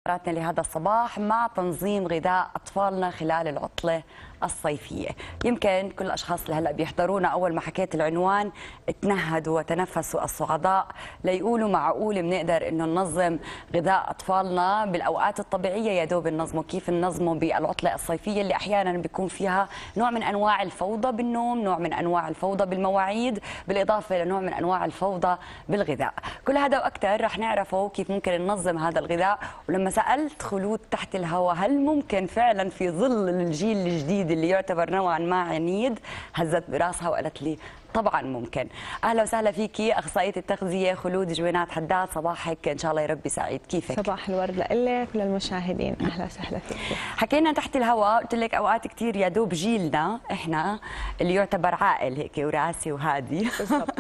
فقراتنا لهذا الصباح مع تنظيم غذاء أطفالنا خلال العطلة الصيفية. يمكن كل الأشخاص اللي هلأ بيحضرونا أول ما حكيت العنوان تنهدوا وتنفسوا الصعداء ليقولوا معقول بنقدر إنه ننظم غذاء أطفالنا بالأوقات الطبيعية، يا دوب ننظمه كيف ننظمه بالعطلة الصيفية اللي أحيانا بيكون فيها نوع من أنواع الفوضى بالنوم، نوع من أنواع الفوضى بالمواعيد، بالإضافة لنوع من أنواع الفوضى بالغذاء. كل هذا وأكثر رح نعرفه كيف ممكن ننظم هذا الغذاء. ولما سألت خلود تحت الهواء هل ممكن فعلا في ظل الجيل الجديد اللي يعتبر نوعا ما عنيد، هزت براسها وقالت لي طبعا ممكن. اهلا وسهلا فيكي اخصائيه التغذيه خلود جوينات حداد، صباحك ان شاء الله يا ربي سعيد، كيفك؟ صباح الورد لك وللمشاهدين، اهلا وسهلا فيكي. حكينا تحت الهواء قلت لك اوقات كثير يا دوب جيلنا احنا اللي يعتبر عاقل هيك وراسي وهادي بالضبط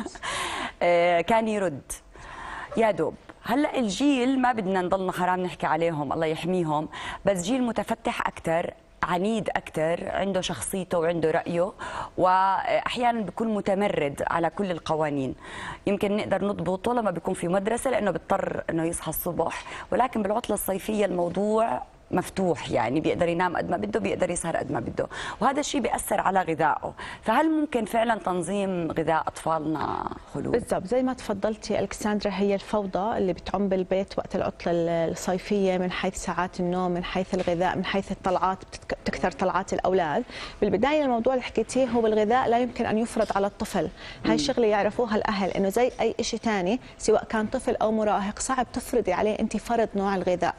كان يرد يا دوب. هلا الجيل ما بدنا نضلنا حرام نحكي عليهم الله يحميهم، بس جيل متفتح اكثر، عنيد أكثر، عنده شخصيته وعنده رأيه، وأحيانا بيكون متمرد على كل القوانين. يمكن نقدر نضبطه لما بيكون في مدرسة لأنه بيضطر أنه يصحى الصبح، ولكن بالعطلة الصيفية الموضوع مفتوح، يعني بيقدر ينام قد ما بده، بيقدر يسهر قد ما بده، وهذا الشيء بيأثر على غذائه. فهل ممكن فعلا تنظيم غذاء أطفالنا خلود؟ بالضبط زي ما تفضلتي الكسندرا، هي الفوضى اللي بتعم بالبيت وقت العطلة الصيفية، من حيث ساعات النوم، من حيث الغذاء، من حيث الطلعات، بتكثر طلعات الأولاد. بالبداية الموضوع اللي حكيتيه هو بالغذاء لا يمكن أن يفرض على الطفل، هاي الشغلة يعرفوها الأهل، إنه زي أي شيء ثاني سواء كان طفل أو مراهق صعب تفرضي عليه أنت فرض نوع الغذاء.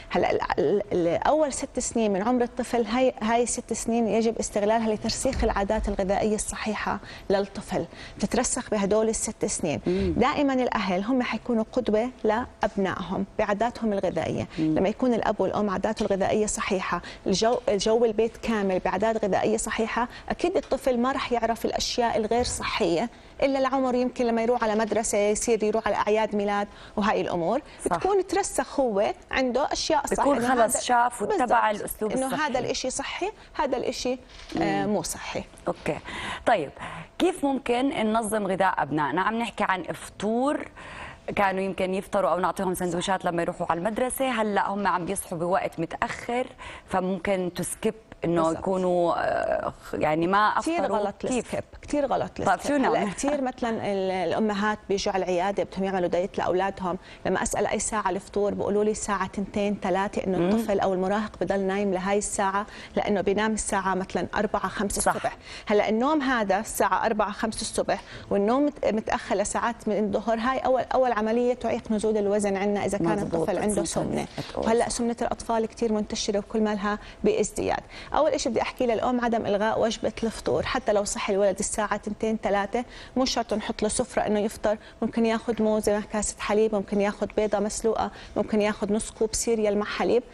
هلا أول 6 سنين من عمر الطفل، هاي 6 سنين يجب استغلالها لترسيخ العادات الغذائية الصحيحة للطفل، تترسخ بهدول ال6 سنين. دائما الأهل هم حيكونوا قدوة لأبنائهم بعاداتهم الغذائية. لما يكون الأب والأم عاداته الغذائية صحيحة، الجو البيت كامل بعادات غذائية صحيحة، أكيد الطفل ما رح يعرف الأشياء الغير صحية إلا العمر، يمكن لما يروح على مدرسة يصير يروح على أعياد ميلاد وهي الأمور صح. بتكون ترسخ هو عنده أشياء صحية، بيكون خلص شاف واتبع الأسلوب إنه الصحي، هذا الإشي صحي، هذا الإشي مو صحي. أوكي طيب، كيف ممكن ننظم غذاء أبنائنا؟ عم نحكي عن إفطور، كانوا يمكن يفطروا او نعطيهم سندويشات لما يروحوا على المدرسه، هلا هم عم بيصحوا بوقت متاخر، فممكن تسكيب انه بالزبط. يكونوا يعني ما افطروا. كثير غلط السكيب، كثير غلط السكيب. طيب شو نعمل؟ كثير مثلا الامهات بيجوا على العياده بدهم يعملوا دايت لاولادهم، لما اسال اي ساعه الفطور بيقولوا لي الساعه 2 3، انه الطفل او المراهق بضل نايم لهي الساعه لانه بينام الساعه مثلا 4 5 الصبح. هلا النوم هذا الساعه 4 5 الصبح والنوم متاخر لساعات من الظهر، هاي اول عمليه تعيق نزول الوزن عندنا اذا كان الطفل عنده سمنه. وهلا سمنه الاطفال كثير منتشره وكل مالها بازدياد. اول شيء بدي احكي للام عدم الغاء وجبه الفطور، حتى لو صحي الولد الساعه 2 3 مو شرط نحط له سفره انه يفطر، ممكن ياخذ موزه مع كاسه حليب، ممكن ياخذ بيضه مسلوقه، ممكن ياخذ نص كوب سيريال مع حليب،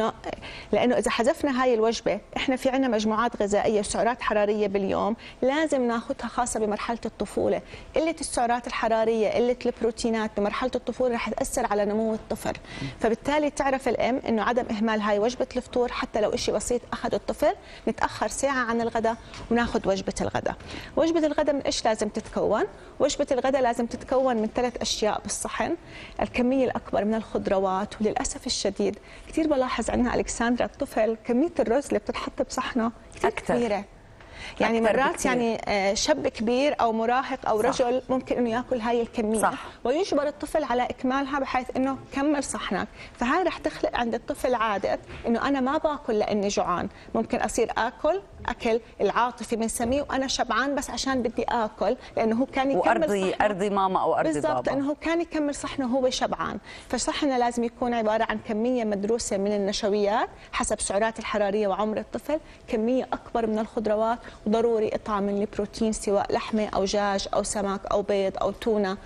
لانه اذا حذفنا هاي الوجبه احنا في عندنا مجموعات غذائيه وسعرات حراريه باليوم لازم ناخذها، خاصه بمرحله الطفوله. قله السعرات الحراريه، قله البروتينات بمرحله الطفوله رح تاثر على نمو الطفل، فبالتالي تعرف الام انه عدم اهمال هاي وجبه الفطور، حتى لو شيء بسيط اخذه الطفل، نتاخر ساعه عن الغداء وناخذ وجبه الغداء. وجبه الغداء من ايش لازم تتكون؟ وجبه الغداء لازم تتكون من 3 أشياء بالصحن، الكميه الاكبر من الخضروات، وللاسف الشديد كثير بلاحظ عندنا الكسندرا الطفل كميه الرز اللي بتنحط بصحنه كثير كبيره، يعني مرات بكتير. يعني شاب كبير او مراهق او صح. رجل ممكن انه ياكل هاي الكميه صح. ويجبر الطفل على اكمالها بحيث انه كمل صحنك، فهاي رح تخلق عند الطفل عاده انه انا ما باكل لاني جوعان، ممكن اصير اكل اكل العاطفي بنسميه وانا شبعان بس عشان بدي اكل، لانه هو كان يكمل ارضي ماما او ارضي بابا، بالضبط، لانه هو كان يكمل صحنه وهو شبعان. فصحننا لازم يكون عباره عن كميه مدروسه من النشويات حسب سعرات الحراريه وعمر الطفل، كميه اكبر من الخضروات، وضروري قطعه من البروتين سواء لحمه او دجاج او سمك او بيض او تونه.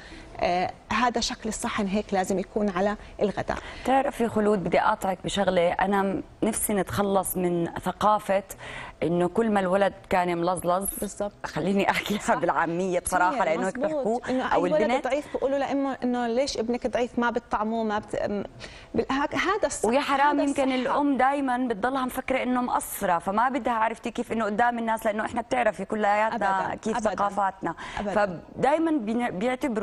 هذا شكل الصحن هيك لازم يكون على الغداء. تعرفي خلود بدي اقاطعك بشغله، انا نفسي نتخلص من ثقافه انه كل ما الولد كان ملظلظ، بالضبط خليني احكيها بالعاميه بصراحه لانه هيك بحكوا، او البنت ضعيف بيقولوا لامه انه ليش ابنك ضعيف ما بتطعموه ما هذا الصح. ويا حرام يمكن الام دايما بتضلها مفكره انه مقصره، فما بدها عرفتي كيف انه قدام الناس، لانه احنا بتعرفي كلياتنا كيف أبداً. ثقافاتنا، فدائما بيعتبروا الشخص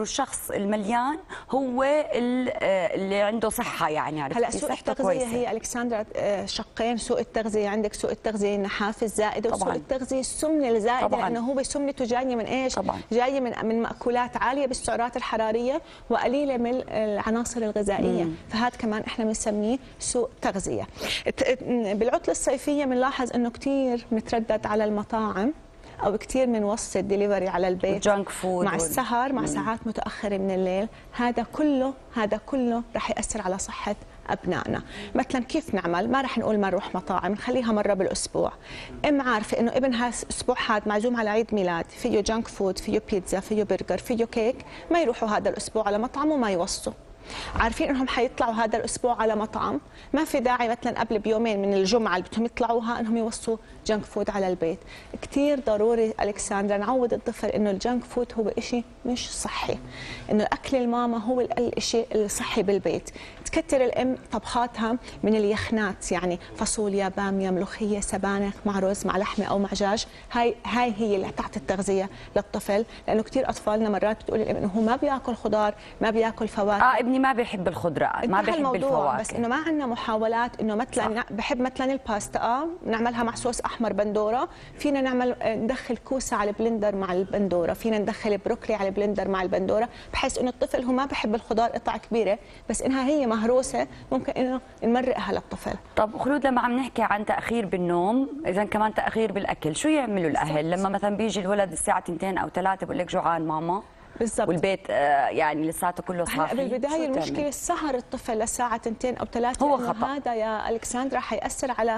الشخص المليان هو اللي عنده صحه، يعني عرفتي؟ هلا سوء التغذيه هي الكسندرا شقين، سوء التغذيه عندك سوء التغذيه النحاف الزائده وسوء التغذيه السمنه الزائده، لانه هو سمنته جايه من ايش؟ جايه من مأكولات عاليه بالسعرات الحراريه وقليله من العناصر الغذائيه، فهذا كمان احنا بنسميه سوء تغذيه. بالعطله الصيفيه بنلاحظ انه كثير بنتردد على المطاعم او كثير من وصف الدليفري على البيت، جانك فود مع السهر، مع ساعات متاخره من الليل. هذا كله رح ياثر على صحه ابنائنا. مثلا كيف نعمل؟ ما رح نقول ما نروح مطاعم، نخليها مره بالاسبوع. عارفه انه ابنها الاسبوع هذا معزوم على عيد ميلاد، فيه جانك فود، فيه بيتزا، فيه برجر، فيه كيك، ما يروحوا هذا الاسبوع على مطعم وما يوصوا. عارفين انهم حيطلعوا هذا الاسبوع على مطعم، ما في داعي مثلا قبل بيومين من الجمعه اللي بدهم يطلعوها انهم يوصوا جانك فود على البيت. كثير ضروري الكسندرا نعود الطفل انه الجانك فود هو شيء مش صحي، انه اكل الماما هو الشيء الصحي بالبيت. تكتر الام طبخاتها من اليخنات، يعني فاصوليا، باميه، ملوخيه، سبانخ مع رز مع لحمه او مع دجاج. هاي هي اللي تعطي التغذيه للطفل، لانه كثير اطفالنا مرات بتقول الام انه هو ما بياكل خضار، ما بياكل فواكه. ابني ما بيحب الخضروات، ما بيحب الفواكه، بس انه ما عندنا محاولات انه مثلا بحب مثلا الباستا نعملها مع صوص احمر بندوره، فينا نعمل ندخل كوسه على البلندر مع البندوره، فينا ندخل بروكلي على البلندر مع البندوره، بحيث انه الطفل هو ما بحب الخضار قطع كبيره، بس انها هي مهروسه ممكن انه نمرقها للطفل. طب خلود، لما عم نحكي عن تاخير بالنوم، اذا كمان تاخير بالاكل، شو يعملوا الاهل لما مثلا بيجي الولد الساعه 2 أو 3 بقول لك جوعان ماما؟ بالضبط. والبيت يعني لساته كله صاحي. بالبدايه المشكله السهر الطفل للساعه 2 أو 3 هو خطأ. هذا يا الكسندرا حيأثر على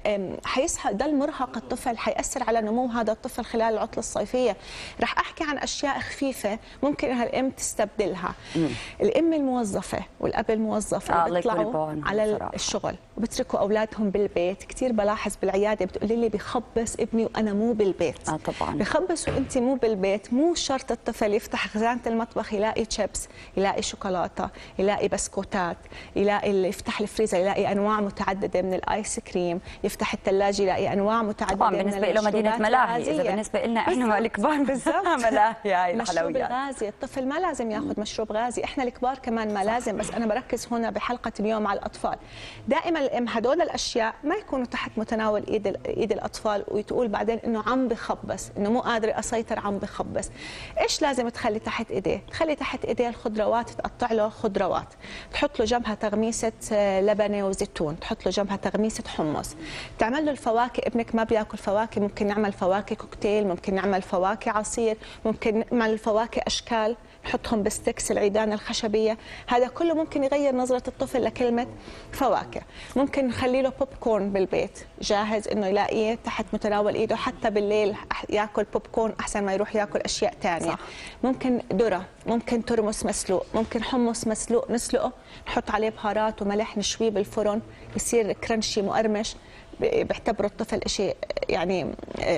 ضل مرهق الطفل، حيأثر على نمو هذا الطفل خلال العطله الصيفيه. رح احكي عن اشياء خفيفه ممكن الام تستبدلها. الام الموظفه والاب الموظف بيطلعوا على الشغل وبتركوا اولادهم بالبيت. كثير بلاحظ بالعياده بتقولي لي بخبص ابني وانا مو بالبيت. طبعا بخبص وانت مو بالبيت. مو شرط الطفل يفتح خزانه المطبخ يلاقي شيبس، يلاقي شوكولاته، يلاقي بسكوتات، يفتح الفريزر يلاقي انواع متعدده من الايس كريم، يفتح الثلاجه يلاقي انواع متعدده طبعا. من بالنسبه له مدينه ملاهي، اذا بالنسبه لنا احنا الكبار بالضبط ملاهي. هاي مشروب الغازي، الطفل ما لازم ياخذ مشروب غازي، احنا الكبار كمان ما لازم، بس انا بركز هنا بحلقه اليوم على الاطفال. دائما الام هدول الاشياء ما يكونوا تحت متناول ايد الاطفال وتقول بعدين انه عم بخبص، انه مو قادر اسيطر عم بخبص. ايش لازم تخلي تحت ايديه؟ تخلي تحت ايديه الخضروات، تقطع له خضروات، تحط له جنبها تغميسه لبنه وزيتون، تحط له جنبها تغميسه حمص. تعمل له الفواكه، ابنك ما بياكل فواكه، ممكن نعمل فواكه كوكتيل، ممكن نعمل فواكه عصير، ممكن نعمل الفواكه اشكال، نحطهم بستكس العيدان الخشبيه. هذا كله ممكن يغير نظره الطفل لكلمه فواكه. ممكن نخلي له بوب كورن بالبيت جاهز انه يلاقيه تحت متناول ايده، حتى بالليل ياكل بوب كورن احسن ما يروح ياكل اشياء ثانيه. ممكن ذره، ممكن ترمس مسلوق، ممكن حمص مسلوق نسلقه، نحط عليه بهارات وملح، نشويه بالفرن بصير كرنشي مقرمش، بيعتبروا الطفل شيء يعني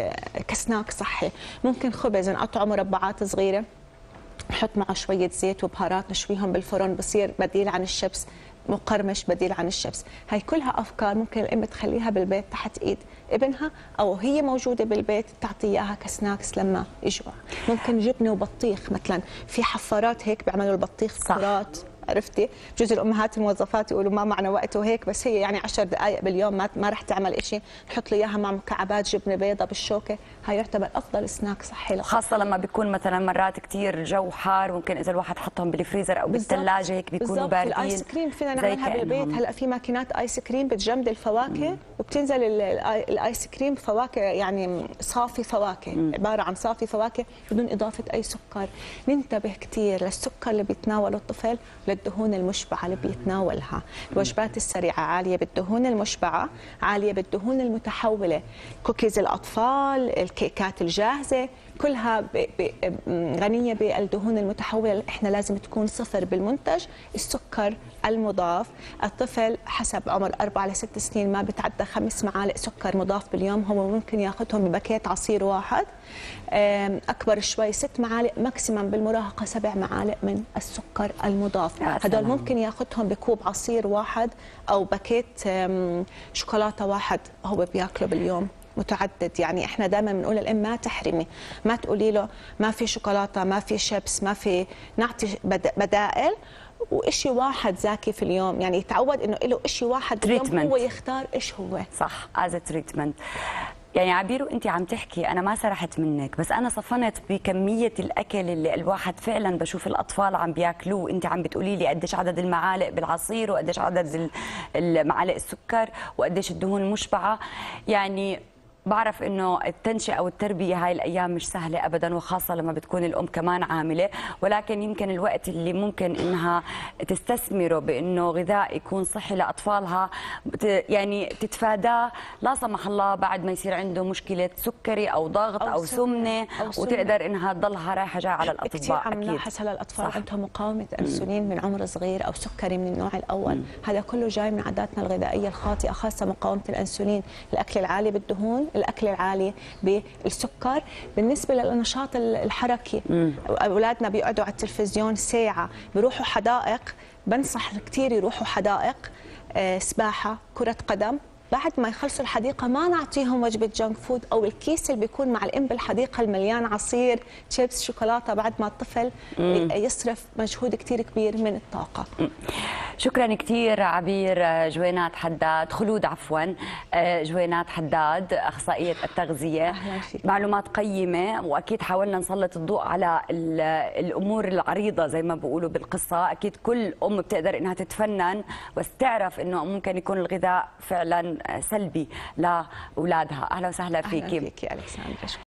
كسناك صحي. ممكن خبز نقطعه مربعات صغيره، نحط معه شويه زيت وبهارات، نشويهم بالفرن، بصير بديل عن الشيبس، مقرمش بديل عن الشيبس. هاي كلها افكار ممكن الام تخليها بالبيت تحت ايد ابنها، او هي موجوده بالبيت تعطي اياها كسناكس لما يجوع. ممكن جبنه وبطيخ، مثلا في حفارات هيك بيعملوا البطيخ كرات، عرفتي؟ بجوز الامهات الموظفات يقولوا ما معنا وقت وهيك، بس هي يعني 10 دقائق باليوم ما رح تعمل شيء، نحط له اياها مع مكعبات جبنه بيضاء بالشوكه. هاي يعتبر افضل سناك صحي له، خاصه لما بيكون مثلا مرات كثير جو حار، ممكن اذا الواحد حطهم بالفريزر او بالثلاجه هيك بيكونوا باردين. الايس كريم فينا نعملها بالبيت. هلا في ماكينات ايس كريم بتجمد الفواكه وبتنزل الايس كريم فواكه، يعني صافي فواكه، عباره عن صافي فواكه بدون اضافه اي سكر. ننتبه كثير للسكر اللي بيتناوله الطفل، للدهون المشبعه اللي بيتناولها. الوجبات السريعه عاليه بالدهون المشبعه، عاليه بالدهون المتحوله. كوكيز الاطفال، الكيكات الجاهزه، كلها غنيه بالدهون المتحوله. احنا لازم تكون صفر بالمنتج. السكر المضاف، الطفل حسب عمر 4 ل 6 سنين ما بتعدى 5 معالق سكر مضاف باليوم، هو ممكن ياخذهم بباكيت عصير واحد. اكبر شوي 6 معالق، ماكسيمم بالمراهقه 7 معالق من السكر المضاف. هدول ممكن ياخذهم بكوب عصير واحد او باكيت شوكولاته واحد هو بياكله باليوم. متعدد. يعني احنا دائما بنقول للام ما تحرمي، ما تقولي له ما في شوكولاته، ما في شيبس، ما في، نعطي بدائل وإشي واحد زاكي في اليوم. يعني يتعود انه له إشي واحد باليوم هو يختار ايش هو. صح، از تريتمنت. يعني عبير وانت عم تحكي انا ما سرحت منك، بس انا صفنت بكميه الاكل اللي الواحد فعلا بشوف الاطفال عم بياكلوه. انت عم بتقولي لي قديش عدد المعالق بالعصير، وقديش عدد المعالق السكر، وقديش الدهون المشبعه. يعني بعرف انه التنشئه او التربيه هاي الايام مش سهله ابدا، وخاصه لما بتكون الام كمان عامله، ولكن يمكن الوقت اللي ممكن انها تستثمره بانه غذاء يكون صحي لاطفالها يعني تتفاداه لا سمح الله بعد ما يصير عنده مشكله سكري او ضغط او سمنه، وتقدر انها تضلها رايحه جايه على الاطباء. كثير عم نلاحظ هلا الاطفال عندهم مقاومه انسولين من عمر صغير، او سكري من النوع الاول. هذا كله جاي من عاداتنا الغذائيه الخاطئه، خاصه مقاومه الانسولين، الاكل العالي بالدهون، الاكل العالي بالسكر. بالنسبه للنشاط الحركي، اولادنا بيقعدوا على التلفزيون ساعه، بيروحوا حدائق، بنصح كثير يروحوا حدائق، سباحه، كره قدم. بعد ما يخلصوا الحديقه ما نعطيهم وجبه جانك فود، او الكيس اللي بيكون مع الام بالحديقه المليان عصير، شيبس، شوكولاته، بعد ما الطفل يصرف مجهود كثير كبير من الطاقه. شكرا كثير عبير جوينات حداد، خلود عفوا، جوينات حداد اخصائيه التغذيه. معلومات قيمه، واكيد حاولنا نسلط الضوء على الامور العريضه زي ما بيقولوا بالقصه. اكيد كل ام بتقدر انها تتفنن بس تعرف انه ممكن يكون الغذاء فعلا سلبي لاولادها. اهلا وسهلا فيكي. اهلا فيكي الكسندرا.